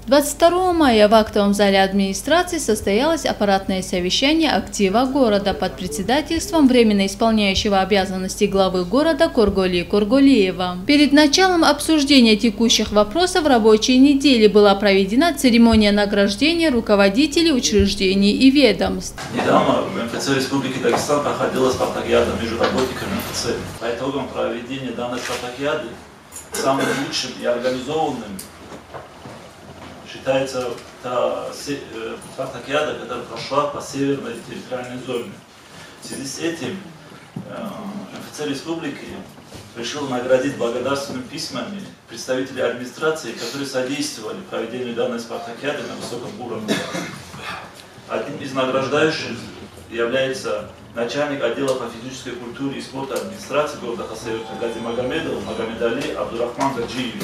22 мая в актовом зале администрации состоялось аппаратное совещание актива города под председательством временно исполняющего обязанности главы города Корголи Корголиева. Перед началом обсуждения текущих вопросов рабочей недели была проведена церемония награждения руководителей учреждений и ведомств. Недавно в МФЦ Республики Дагестан проходила спартакиада между работниками МФЦ. По итогам проведения данной спартакиады самым лучшим и организованным считается та спартакиада, которая прошла по северной территориальной зоне. В связи с этим МФЦ Республики решил наградить благодарственными письмами представителей администрации, которые содействовали проведению данной спартакиады на высоком уровне. Одним из награждающих является начальник отдела по физической культуре и спорту администрации города Хасавюрта Гази Магомедов Магомедали Абдурахман Гаджиевич.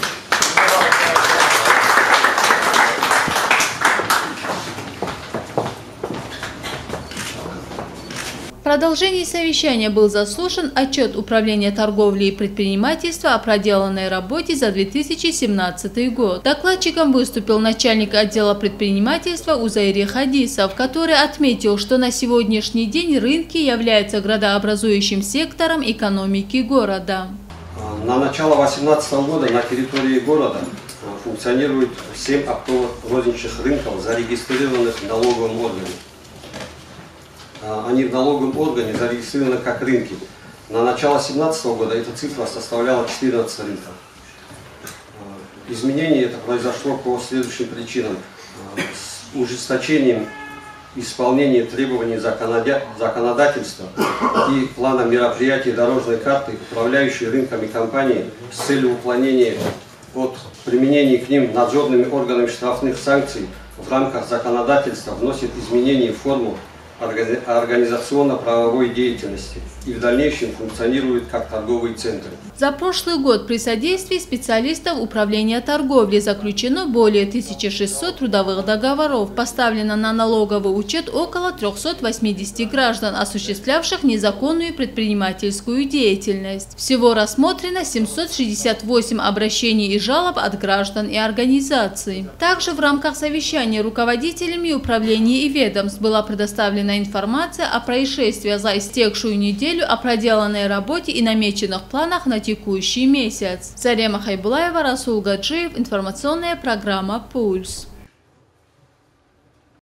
В продолжении совещания был заслушан отчет Управления торговли и предпринимательства о проделанной работе за 2017 год. Докладчиком выступил начальник отдела предпринимательства Узайри Хадисов, который отметил, что на сегодняшний день рынки являются градообразующим сектором экономики города. На начало 2018 года на территории города функционирует 7 оптовых розничных рынков, зарегистрированных в налоговом органе. Они в налоговом органе зарегистрированы как рынки. На начало 2017 года эта цифра составляла 14 рынков. Изменение это произошло по следующим причинам. С ужесточением исполнения требований законодательства и плана мероприятий дорожной карты, управляющей рынками компании с целью уклонения от применения к ним надзорными органами штрафных санкций в рамках законодательства вносит изменения в форму организационно-правовой деятельности и в дальнейшем функционирует как торговые центры. За прошлый год при содействии специалистов Управления торговли заключено более 1600 трудовых договоров, поставлено на налоговый учет около 380 граждан, осуществлявших незаконную предпринимательскую деятельность. Всего рассмотрено 768 обращений и жалоб от граждан и организаций. Также в рамках совещания руководителями управлений и ведомств была предоставлена информация о происшествиях за истекшую неделю, о проделанной работе и намеченных планах на текущий месяц. Зарема Хайбулаева, Расул Гаджиев, информационная программа «Пульс».